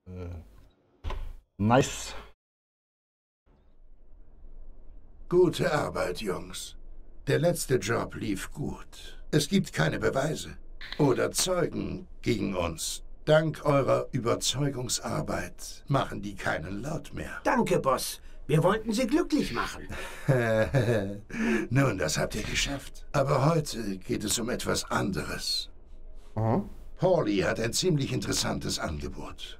Nice. Gute Arbeit, Jungs. Der letzte Job lief gut. Es gibt keine Beweise oder Zeugen gegen uns. Dank eurer Überzeugungsarbeit machen die keinen Laut mehr. Danke, Boss. Wir wollten Sie glücklich machen. Nun, das habt ihr geschafft. Aber heute geht es um etwas anderes. Aha. Pauli hat ein ziemlich interessantes Angebot.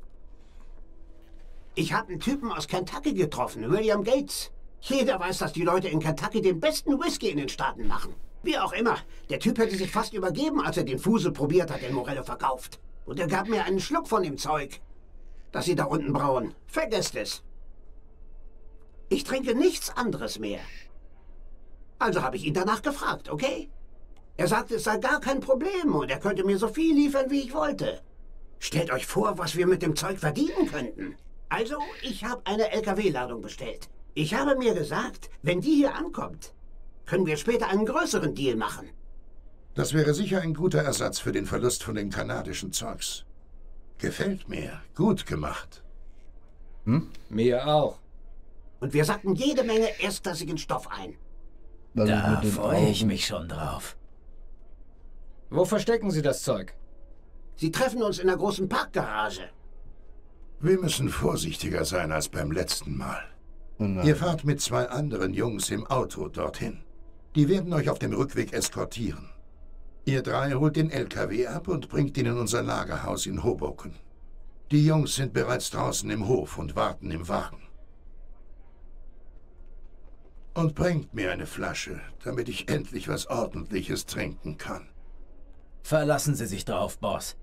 Ich habe einen Typen aus Kentucky getroffen, William Gates. Jeder weiß, dass die Leute in Kentucky den besten Whisky in den Staaten machen. Wie auch immer, der Typ hätte sich fast übergeben, als er den Fusel probiert hat, den Morello verkauft. Und er gab mir einen Schluck von dem Zeug, das Sie da unten brauen. Vergesst es. Ich trinke nichts anderes mehr. Also habe ich ihn danach gefragt, okay? Er sagte, es sei gar kein Problem und er könnte mir so viel liefern, wie ich wollte. Stellt euch vor, was wir mit dem Zeug verdienen könnten. Also, ich habe eine LKW-Ladung bestellt. Ich habe mir gesagt, wenn die hier ankommt, können wir später einen größeren Deal machen. Das wäre sicher ein guter Ersatz für den Verlust von dem kanadischen Zeugs. Gefällt mir. Gut gemacht. Mir auch. Und wir sacken jede Menge erstklassigen Stoff ein. Was ist Da mit den freue ich Augen? mich schon drauf. Wo verstecken Sie das Zeug? Sie treffen uns in der großen Parkgarage. Wir müssen vorsichtiger sein als beim letzten Mal. Nein. Ihr fahrt mit 2 anderen Jungs im Auto dorthin. Die werden euch auf dem Rückweg eskortieren. Ihr 3 holt den LKW ab und bringt ihn in unser Lagerhaus in Hoboken. Die Jungs sind bereits draußen im Hof und warten im Wagen. Und bringt mir eine Flasche, damit ich endlich was Ordentliches trinken kann. Verlassen Sie sich drauf, Boss.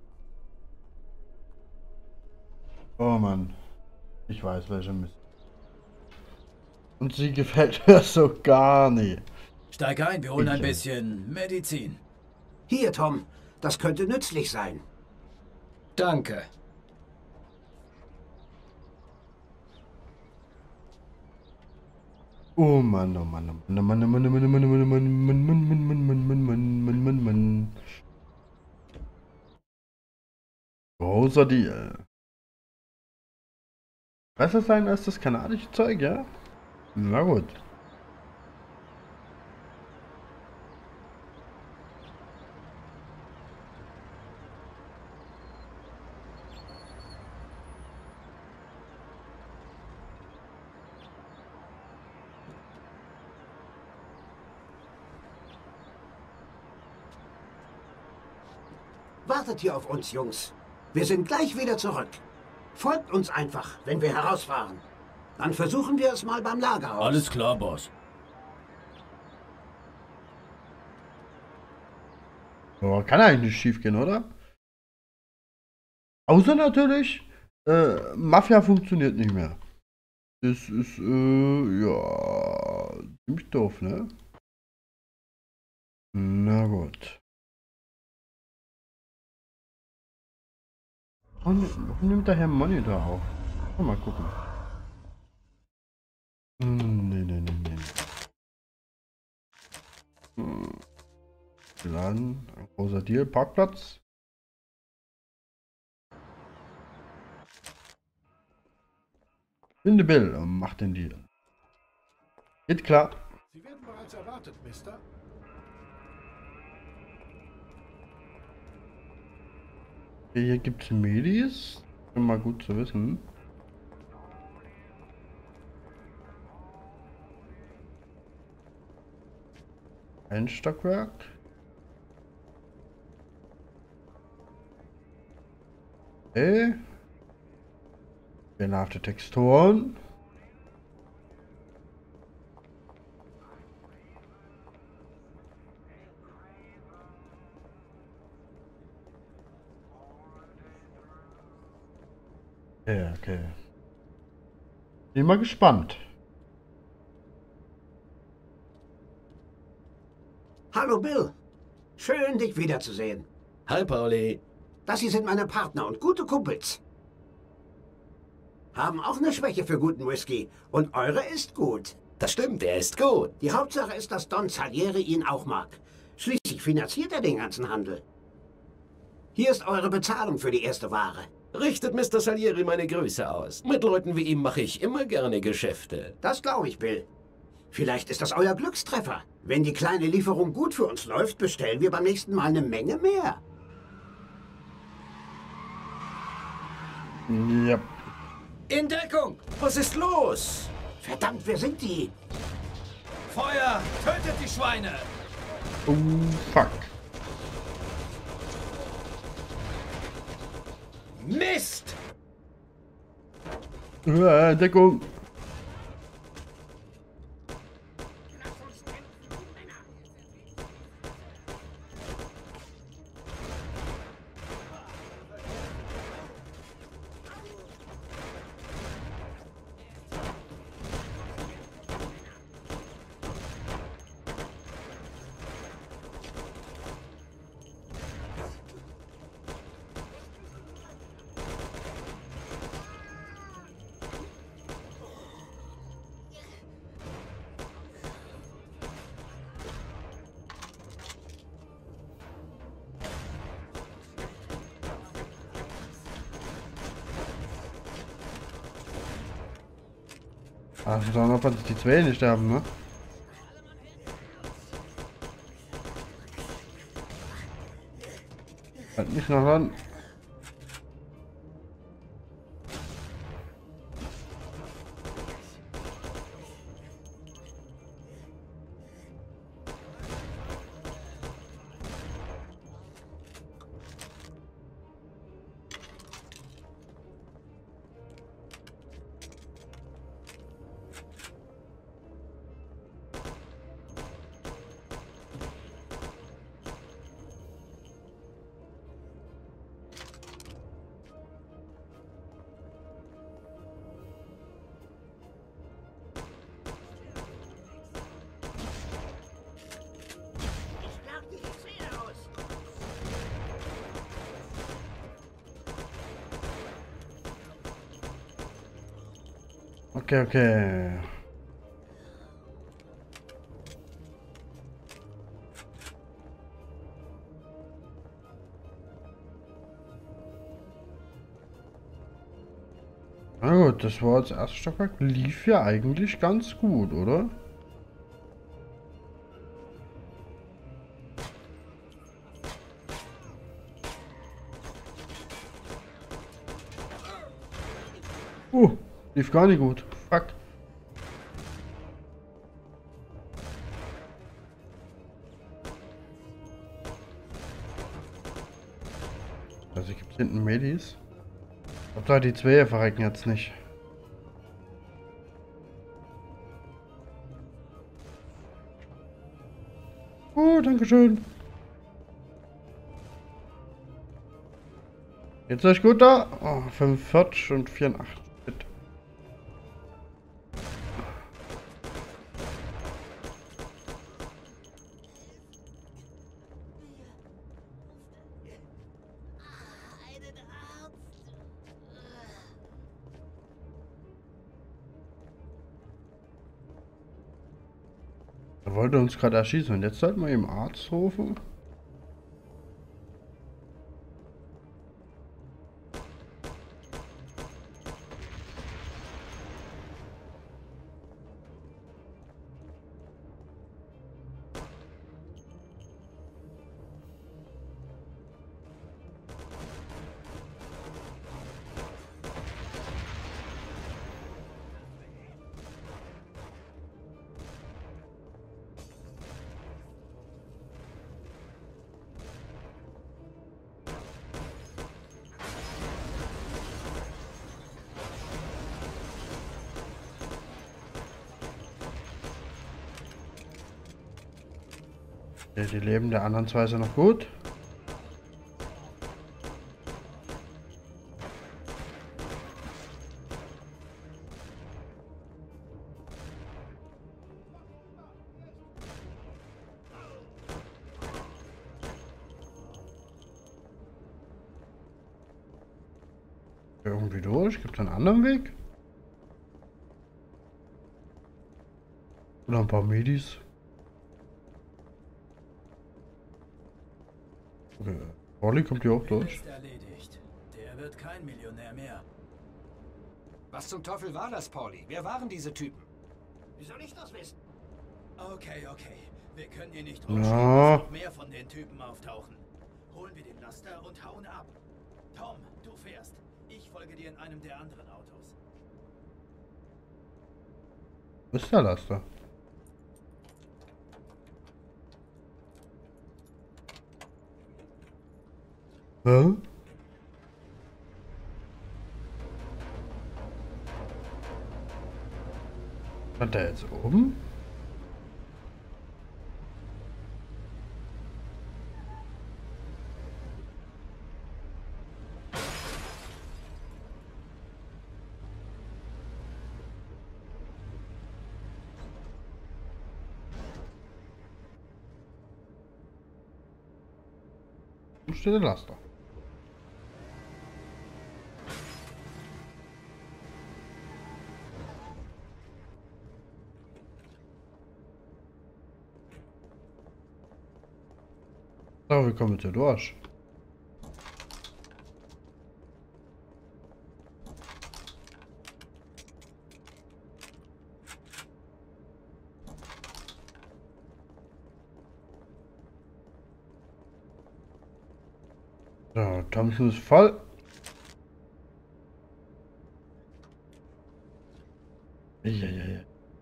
Oh Mann. Ich weiß, welche Mist. Und sie gefällt mir so gar nicht. Steig ein, wir holen ein Bitte. bisschen Medizin. Hier, Tom, das könnte nützlich sein. Danke. Oh Mann, oh Mann, oh Mann, oh Mann, oh Mann, oh Mann, oh Mann, oh Mann, oh Mann, oh Mann, oh Mann. Großer Deal. Besser sein als das kanadische Zeug, ja? Na gut. Wartet hier auf uns, Jungs. Wir sind gleich wieder zurück. Folgt uns einfach, wenn wir herausfahren. Dann versuchen wir es mal beim Lagerhaus. Alles klar, Boss. Aber kann eigentlich nicht schief gehen, oder? Außer natürlich, Mafia funktioniert nicht mehr. Das ist, ja, ziemlich doof, ne? Na gut. Warum nimmt der Herr Monitor auf? Mal gucken. Nee. Geladen, ein großer Deal, Parkplatz. Finde Bill und mach den Deal. Geht klar. Sie werden bereits erwartet, Mister. Okay, hier gibt es Medis. Immer gut zu wissen. Ein Stockwerk. Okay. Fehlerhafte Texturen. Okay. Bin mal gespannt. Hallo, Bill. Schön, dich wiederzusehen. Hi, Pauli. Das hier sind meine Partner und gute Kumpels. Haben auch eine Schwäche für guten Whisky. Und eure ist gut. Das stimmt, er ist gut. Die Hauptsache ist, dass Don Salieri ihn auch mag. Schließlich finanziert er den ganzen Handel. Hier ist eure Bezahlung für die erste Ware. Richtet Mr. Salieri meine Grüße aus. Mit Leuten wie ihm mache ich immer gerne Geschäfte. Das glaube ich, Bill. Vielleicht ist das euer Glückstreffer. Wenn die kleine Lieferung gut für uns läuft, bestellen wir beim nächsten Mal eine Menge mehr. Ja. In Deckung! Was ist los? Verdammt, wer sind die? Feuer! Tötet die Schweine! Oh, fuck. Mist! Deckung. Also dann noch, dass die zwei nicht sterben, ne? Halt nicht noch ran. Okay, okay. Na gut, das war das erste Stockwerk. Lief ja eigentlich ganz gut, oder? Lief gar nicht gut. Fuck. Also gibt es hinten Medis? Ich glaube, da die zwei verrecken jetzt nicht. Oh, danke schön. Jetzt ist gut da. Oh, 45 und 84. Bitte. Er wollte uns gerade erschießen und jetzt sollten wir ihm Arzt rufen. Ja, die leben der anderen zwei sind noch gut. Irgendwie durch? Gibt es einen anderen Weg? Oder ein paar Medis? Okay. Orly kommt hier auch durch. Erledigt. Der wird kein Millionär mehr. Was zum Teufel war das, Pauli? Wer waren diese Typen? Wie soll ich das wissen? Okay. Wir können hier nicht Ja. rumschieben, dass noch mehr von den Typen auftauchen. Holen wir den Laster und hauen ab. Tom, du fährst. Ich folge dir in einem der anderen Autos. Wo ist der Laster? Hä? Hat der jetzt oben? Wo steht der Laster? So, wir kommen jetzt hier durch. So, Thompson ist voll. Ja.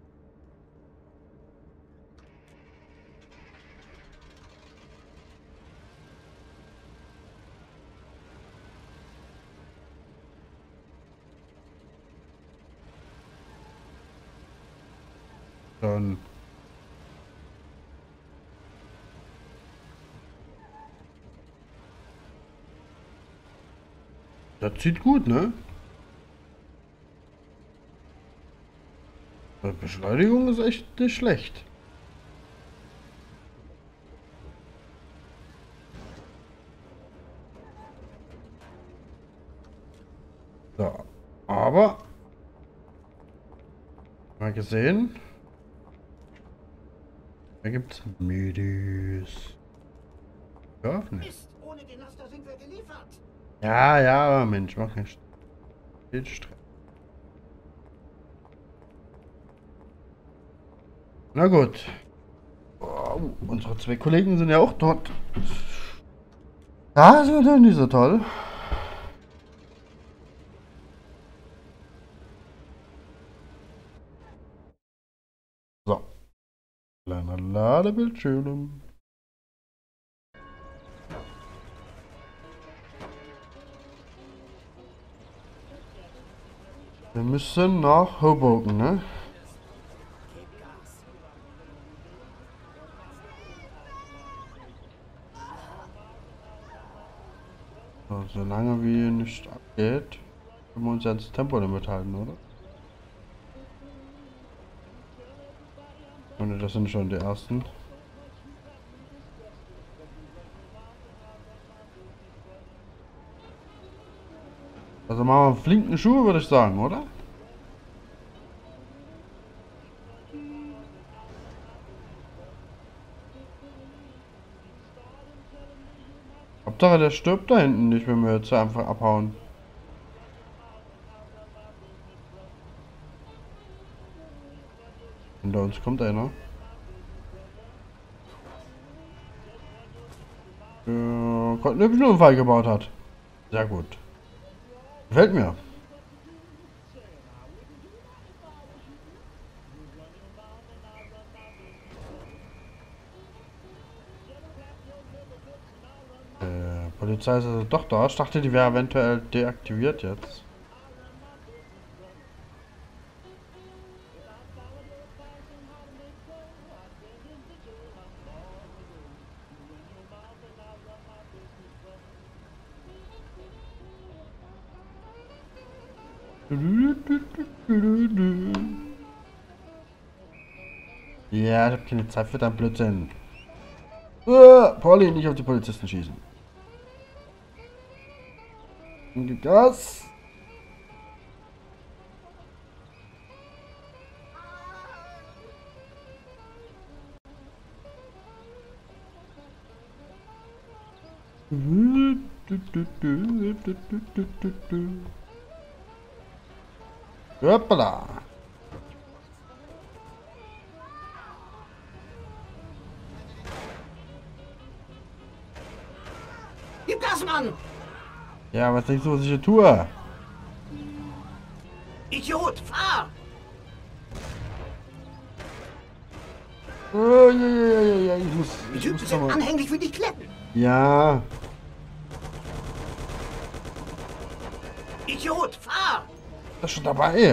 Dann. Das sieht gut, ne? Die Beschleunigung ist echt nicht schlecht. So, aber mal gesehen. Da gibt's Medis. Ja, ne. Mist, ohne den Laster sind wir geliefert. Ja, aber Mensch, mach nicht. Stress. Na gut. Oh, unsere zwei Kollegen sind ja auch dort. Das wird ja nicht so toll. So. Kleiner Ladebildschirm. Wir müssen nach Hoboken, ne? So, solange wie nicht abgeht, können wir uns ja ins Tempolimit halten, oder? Und das sind schon die ersten. Also machen wir einen flinken Schuh, würde ich sagen, oder? Hauptsache der stirbt da hinten nicht, wenn wir jetzt einfach abhauen. Hinter uns kommt einer. Der gerade einen hübschen Unfall gebaut hat. Sehr gut. Gefällt mir. Polizei ist also doch da. Ich dachte, die wäre eventuell deaktiviert jetzt. Ja, ich habe keine Zeit für deinen Blödsinn. Pauli, nicht auf die Polizisten schießen. Gas. Hoppala. Gib Gas, Mann! Ja, was denkst du, was ich hier tue? Idiot, fahr! Oh, ja, ich muss. Die Ich Typen muss sind noch mal. anhänglich wie die Kletten. Ja. Idiot, fahr! Das ist schon dabei.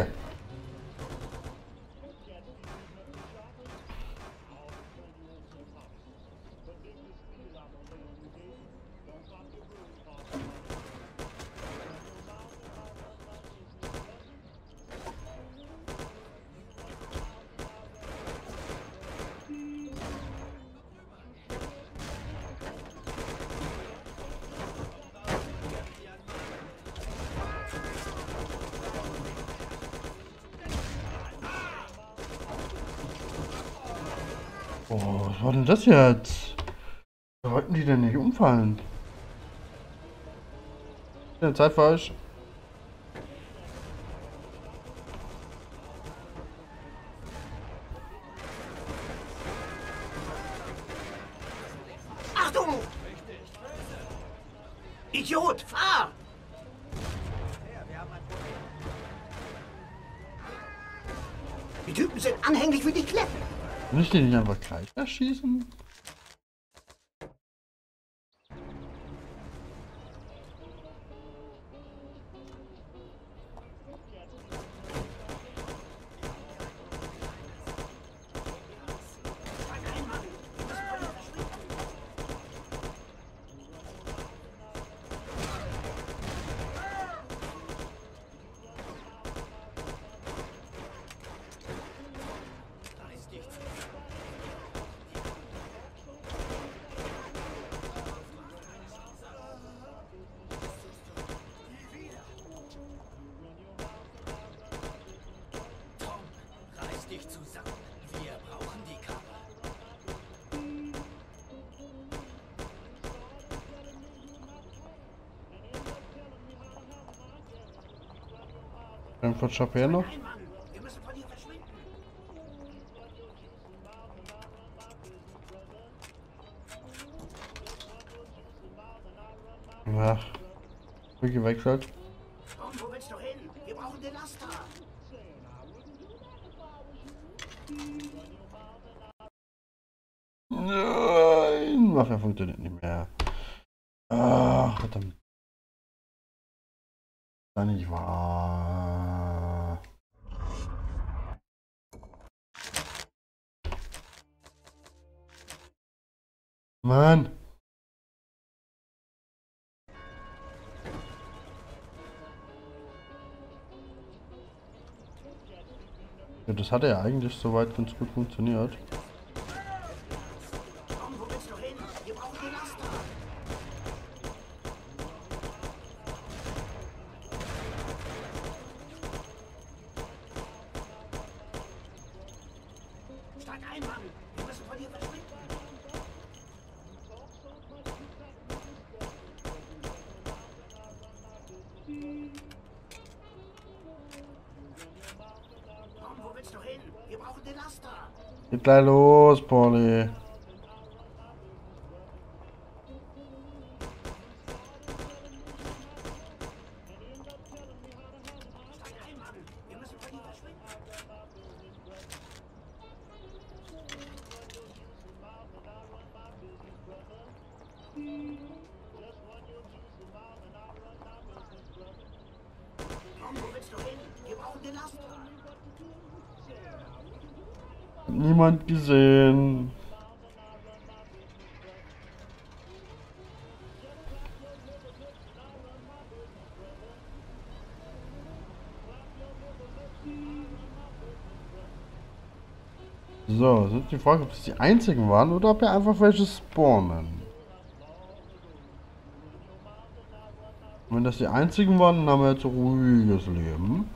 Oh, was war denn das jetzt? Da wollten die denn nicht umfallen? Ja, Zeit für euch. Achtung! Idiot, fahr! Die Typen sind anhänglich wie die Kletten. Kann ich den nicht einfach gleich erschießen? Tom, reiß dich zusammen. Wir brauchen die Kappe. Dann von Chaper noch. Nein, Mann, wir müssen von hier verschwinden. Ach. Bin gewechselt. Tom, wo willst du hin? Wir brauchen den Laster. Nein, Waffe funktioniert nicht mehr. Ach, verdammt. Das nicht wahr. Mann. Ja, das hatte ja eigentlich soweit ganz gut funktioniert. Tom, wo willst du hin? Wir brauchen den Laster. Steig ein, Mann. Wir müssen von hier verschwinden. Tom, wo willst du hin? Wir brauchen den Laster. Geht gleich los, Pauli. Steig ein, Mann. Wir müssen von hier verschwinden. Tom, wo willst du hin? Wir brauchen den Laster. Niemand gesehen. So, sind die Frage, ob es die einzigen waren oder ob wir einfach welche spawnen. Wenn das die einzigen waren, dann haben wir jetzt ein ruhiges Leben.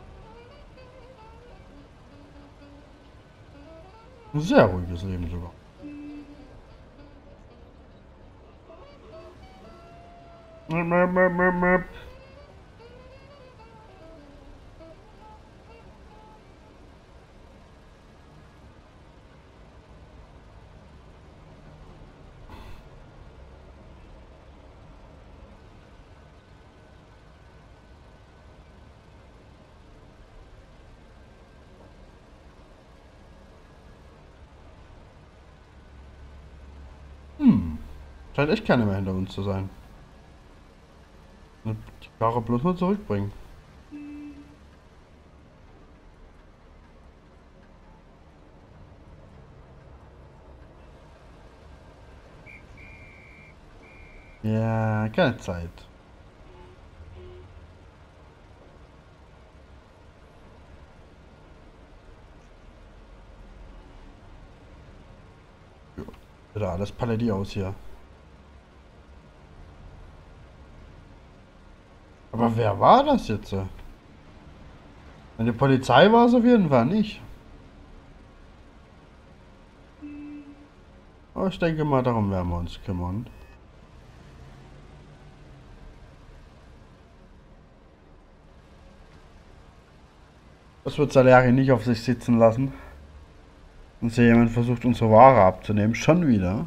Ein sehr ruhiges Leben sogar. Scheint echt keiner mehr hinter uns zu sein. Die Karre bloß nur zurückbringen. Ja, keine Zeit. Wieder alles Paletti aus hier. Aber wer war das jetzt? Die Polizei war es auf jeden Fall nicht. Aber ich denke mal, darum werden wir uns kümmern. Das wird Salieri nicht auf sich sitzen lassen. Und hier jemand versucht, unsere Ware abzunehmen. Schon wieder.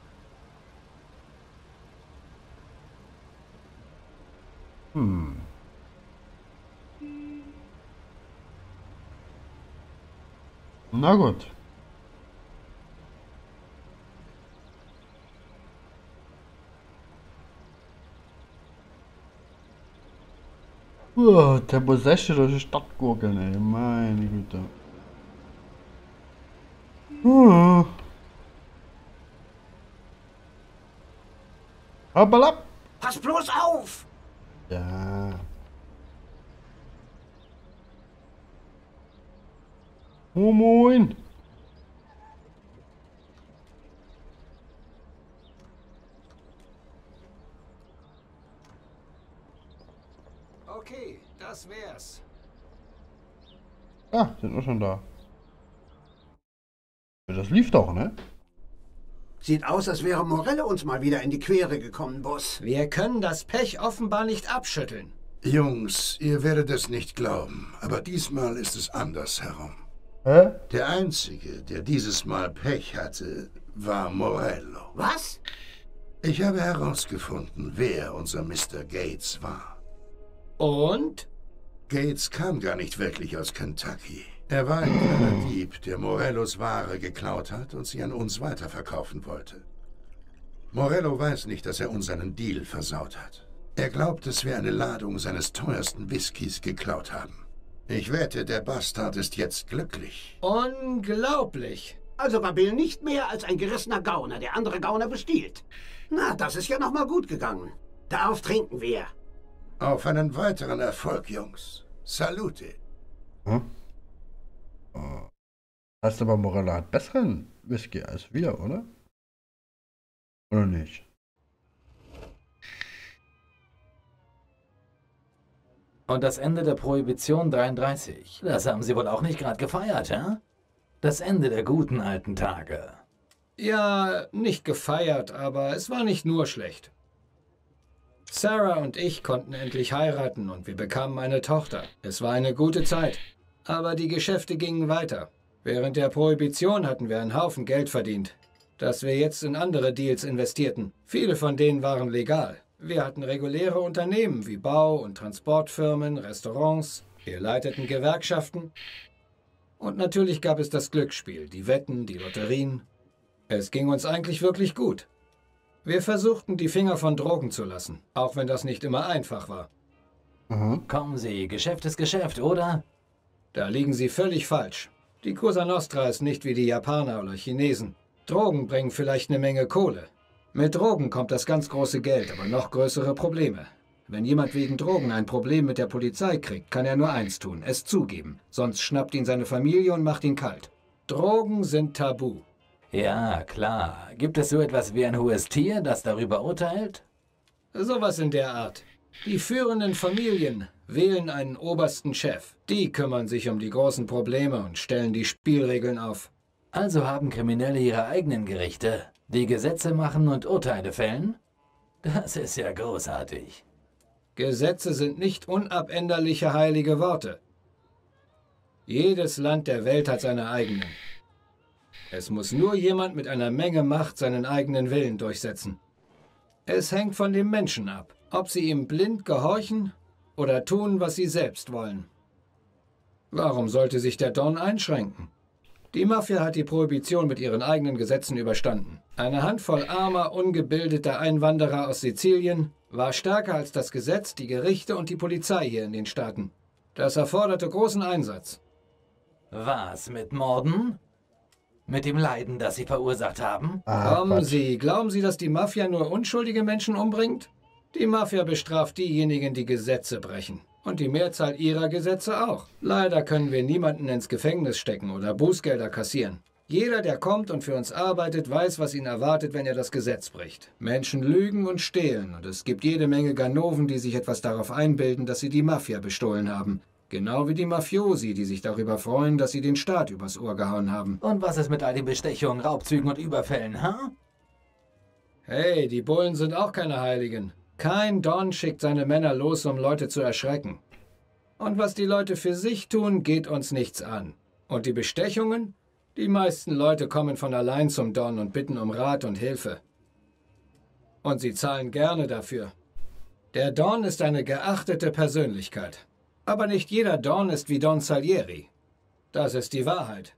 Na gut. Tempo 16 durch die Stadt gurgeln, ey. Meine Güte. Hoppala. Pass bloß auf! Ja. Oh, moin. Okay, das wär's. Ah, sind wir schon da. Das lief doch, ne? Sieht aus, als wäre Morello uns mal wieder in die Quere gekommen, Boss. Wir können das Pech offenbar nicht abschütteln. Jungs, ihr werdet es nicht glauben, aber diesmal ist es anders herum. Hä? Der Einzige, der dieses Mal Pech hatte, war Morello. Was? Ich habe herausgefunden, wer unser Mr. Gates war. Und? Gates kam gar nicht wirklich aus Kentucky. Er war ein kleiner Dieb, der Morellos Ware geklaut hat und sie an uns weiterverkaufen wollte. Morello weiß nicht, dass er uns einen Deal versaut hat. Er glaubt, dass wir eine Ladung seines teuersten Whiskys geklaut haben. Ich wette, der Bastard ist jetzt glücklich. Unglaublich. Also war Bill nicht mehr als ein gerissener Gauner, der andere Gauner bestiehlt. Na, das ist ja noch mal gut gegangen. Darauf trinken wir. Auf einen weiteren Erfolg, Jungs. Salute. Hm? Oh. Heißt aber, Morello hat besseren Whisky als wir, oder? Oder nicht? Und das Ende der Prohibition 33. Das haben Sie wohl auch nicht gerade gefeiert, hä? Das Ende der guten alten Tage. Ja, nicht gefeiert, aber es war nicht nur schlecht. Sarah und ich konnten endlich heiraten und wir bekamen eine Tochter. Es war eine gute Zeit. Aber die Geschäfte gingen weiter. Während der Prohibition hatten wir einen Haufen Geld verdient, das wir jetzt in andere Deals investierten. Viele von denen waren legal. Wir hatten reguläre Unternehmen wie Bau- und Transportfirmen, Restaurants, wir leiteten Gewerkschaften. Und natürlich gab es das Glücksspiel, die Wetten, die Lotterien. Es ging uns eigentlich wirklich gut. Wir versuchten, die Finger von Drogen zu lassen, auch wenn das nicht immer einfach war. Kommen Sie, Geschäft ist Geschäft, oder? Da liegen Sie völlig falsch. Die Cosa Nostra ist nicht wie die Japaner oder Chinesen. Drogen bringen vielleicht eine Menge Kohle. Mit Drogen kommt das ganz große Geld, aber noch größere Probleme. Wenn jemand wegen Drogen ein Problem mit der Polizei kriegt, kann er nur eins tun, es zugeben. Sonst schnappt ihn seine Familie und macht ihn kalt. Drogen sind tabu. Ja, klar. Gibt es so etwas wie ein hohes Tier, das darüber urteilt? Sowas in der Art. Die führenden Familien wählen einen obersten Chef. Die kümmern sich um die großen Probleme und stellen die Spielregeln auf. Also haben Kriminelle ihre eigenen Gerichte, die Gesetze machen und Urteile fällen? Das ist ja großartig. Gesetze sind nicht unabänderliche heilige Worte. Jedes Land der Welt hat seine eigenen. Es muss nur jemand mit einer Menge Macht seinen eigenen Willen durchsetzen. Es hängt von dem Menschen ab, ob sie ihm blind gehorchen oder tun, was sie selbst wollen. Warum sollte sich der Don einschränken? Die Mafia hat die Prohibition mit ihren eigenen Gesetzen überstanden. Eine Handvoll armer, ungebildeter Einwanderer aus Sizilien war stärker als das Gesetz, die Gerichte und die Polizei hier in den Staaten. Das erforderte großen Einsatz. Was, mit Morden? Mit dem Leiden, das Sie verursacht haben? Kommen Sie, glauben Sie, dass die Mafia nur unschuldige Menschen umbringt? Die Mafia bestraft diejenigen, die Gesetze brechen. Und die Mehrzahl ihrer Gesetze auch. Leider können wir niemanden ins Gefängnis stecken oder Bußgelder kassieren. Jeder, der kommt und für uns arbeitet, weiß, was ihn erwartet, wenn er das Gesetz bricht. Menschen lügen und stehlen und es gibt jede Menge Ganoven, die sich etwas darauf einbilden, dass sie die Mafia bestohlen haben. Genau wie die Mafiosi, die sich darüber freuen, dass sie den Staat übers Ohr gehauen haben. Und was ist mit all den Bestechungen, Raubzügen und Überfällen, ha? Hey, die Bullen sind auch keine Heiligen. Kein Don schickt seine Männer los, um Leute zu erschrecken. Und was die Leute für sich tun, geht uns nichts an. Und die Bestechungen? Die meisten Leute kommen von allein zum Don und bitten um Rat und Hilfe. Und sie zahlen gerne dafür. Der Don ist eine geachtete Persönlichkeit. Aber nicht jeder Don ist wie Don Salieri. Das ist die Wahrheit.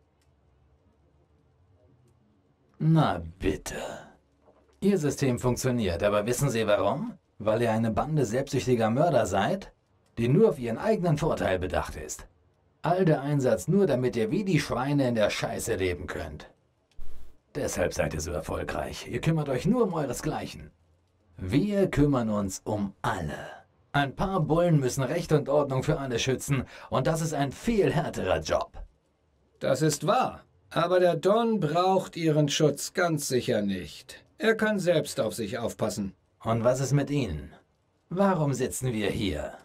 Na bitte. Ihr System funktioniert, aber wissen Sie warum? Weil ihr eine Bande selbstsüchtiger Mörder seid, die nur auf ihren eigenen Vorteil bedacht ist. All der Einsatz nur, damit ihr wie die Schweine in der Scheiße leben könnt. Deshalb seid ihr so erfolgreich. Ihr kümmert euch nur um euresgleichen. Wir kümmern uns um alle. Ein paar Bullen müssen Recht und Ordnung für alle schützen und das ist ein viel härterer Job. Das ist wahr. Aber der Don braucht Ihren Schutz ganz sicher nicht. Er kann selbst auf sich aufpassen. Und was ist mit Ihnen? Warum sitzen wir hier?